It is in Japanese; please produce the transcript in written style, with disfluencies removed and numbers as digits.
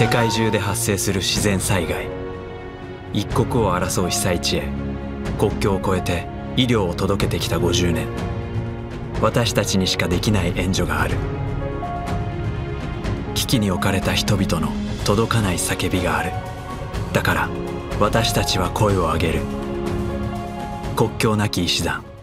世界中で発生する自然災害、一刻を争う被災地へ国境を越えて医療を届けてきた50年。私たちにしかできない援助がある。危機に置かれた人々の届かない叫びがある。だから私たちは声を上げる。国境なき医師団。